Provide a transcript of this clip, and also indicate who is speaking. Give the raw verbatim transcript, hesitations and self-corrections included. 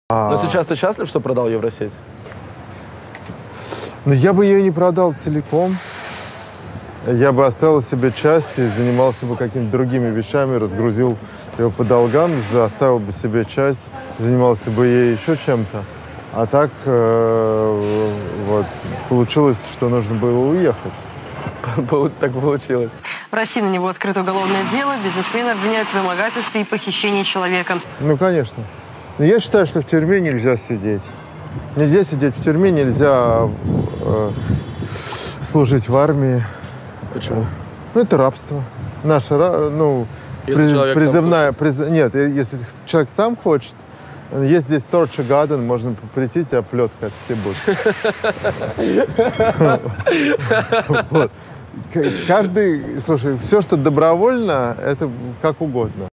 Speaker 1: Но сейчас ты счастлив, что продал Евросеть?
Speaker 2: Ну, я бы ее не продал целиком. Я бы оставил себе части, занимался бы какими-то другими вещами, разгрузил его по долгам, оставил бы себе часть, занимался бы ей еще чем-то. А так э, вот, получилось, что нужно было уехать.
Speaker 1: Так получилось.
Speaker 3: В России на него открыто уголовное дело. Бизнесмена обвиняют в вымогательстве и похищении человека.
Speaker 2: Ну, конечно. Но я считаю, что в тюрьме нельзя сидеть. Нельзя сидеть в тюрьме, нельзя э, служить в армии.
Speaker 1: Почему?
Speaker 2: Ну, это рабство. Наше, ну,
Speaker 1: Если
Speaker 2: при,
Speaker 1: человек
Speaker 2: призывная... Приз, нет, если человек сам хочет, есть здесь Torture Garden, можно прийти, тебя плетка отстебут. Каждый, слушай, все, что добровольно, это как угодно.